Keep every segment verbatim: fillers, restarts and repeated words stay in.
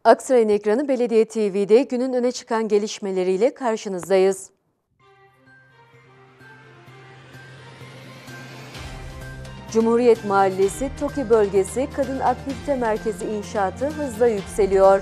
Aksaray'ın ekranı Belediye T V'de günün öne çıkan gelişmeleriyle karşınızdayız. Cumhuriyet Mahallesi, TOKİ Bölgesi Kadın Aktivite Merkezi inşaatı hızla yükseliyor.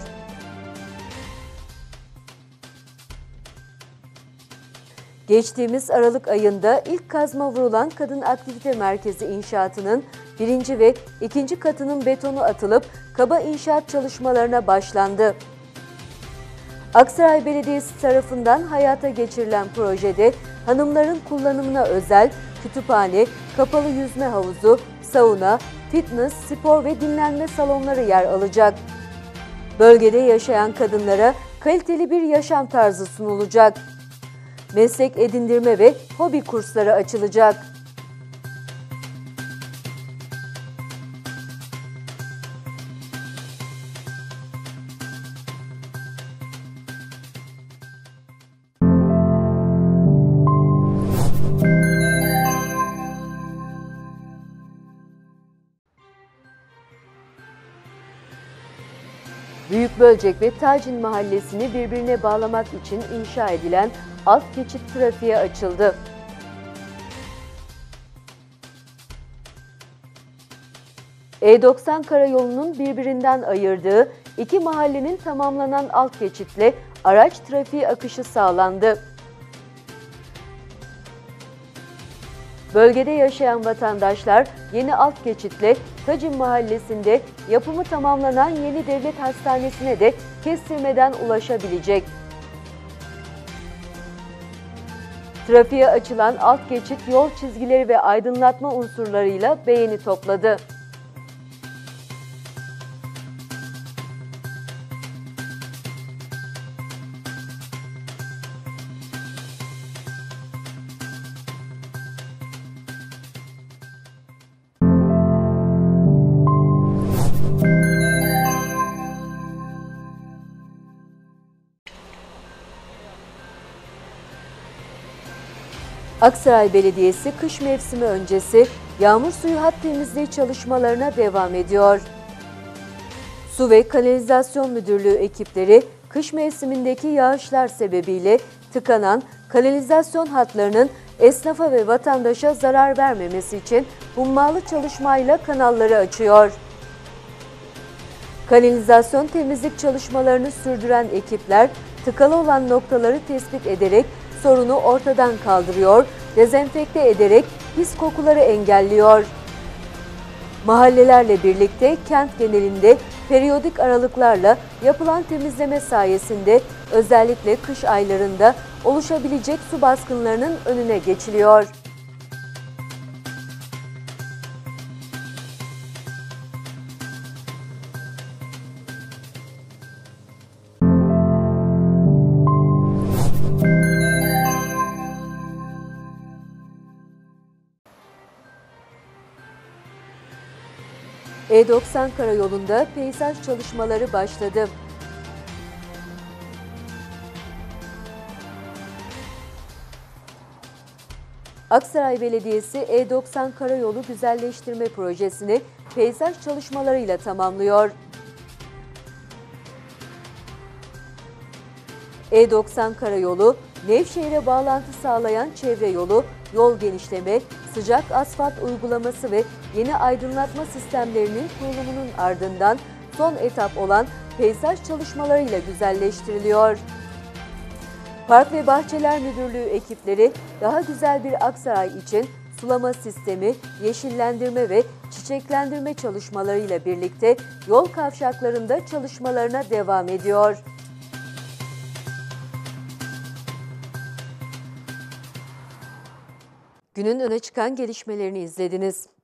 Geçtiğimiz Aralık ayında ilk kazma vurulan Kadın Aktivite Merkezi inşaatının birinci ve ikinci katının betonu atılıp kaba inşaat çalışmalarına başlandı. Aksaray Belediyesi tarafından hayata geçirilen projede hanımların kullanımına özel kütüphane, kapalı yüzme havuzu, sauna, fitness, spor ve dinlenme salonları yer alacak. Bölgede yaşayan kadınlara kaliteli bir yaşam tarzı sunulacak. Meslek edindirme ve hobi kursları açılacak. Büyükbölcek ve Tacin Mahallesi'ni birbirine bağlamak için inşa edilen alt geçit trafiğe açıldı. E doksan karayolunun birbirinden ayırdığı iki mahallenin tamamlanan alt geçitle araç trafiği akışı sağlandı. Bölgede yaşayan vatandaşlar yeni alt geçitle Tacin Mahallesi'nde yapımı tamamlanan yeni devlet hastanesine de kestirmeden ulaşabilecek. Trafiğe açılan alt geçit yol çizgileri ve aydınlatma unsurlarıyla beğeni topladı. Aksaray Belediyesi kış mevsimi öncesi yağmur suyu hat temizliği çalışmalarına devam ediyor. Su ve Kanalizasyon Müdürlüğü ekipleri kış mevsimindeki yağışlar sebebiyle tıkanan kanalizasyon hatlarının esnafa ve vatandaşa zarar vermemesi için hummalı çalışmayla kanalları açıyor. Kanalizasyon temizlik çalışmalarını sürdüren ekipler tıkalı olan noktaları tespit ederek sorunu ortadan kaldırıyor, dezenfekte ederek pis kokuları engelliyor. Mahallelerle birlikte kent genelinde periyodik aralıklarla yapılan temizleme sayesinde özellikle kış aylarında oluşabilecek su baskınlarının önüne geçiliyor. E doksan karayolunda peyzaj çalışmaları başladı. Aksaray Belediyesi E doksan karayolu güzelleştirme projesini peyzaj çalışmalarıyla tamamlıyor. E doksan karayolu, Nevşehir'e bağlantı sağlayan çevre yolu, yol genişleme, sıcak asfalt uygulaması ve yeni aydınlatma sistemlerinin kurulumunun ardından son etap olan peyzaj çalışmalarıyla güzelleştiriliyor. Park ve Bahçeler Müdürlüğü ekipleri daha güzel bir Aksaray için sulama sistemi, yeşillendirme ve çiçeklendirme çalışmalarıyla birlikte yol kavşaklarında çalışmalarına devam ediyor. Günün öne çıkan gelişmelerini izlediniz.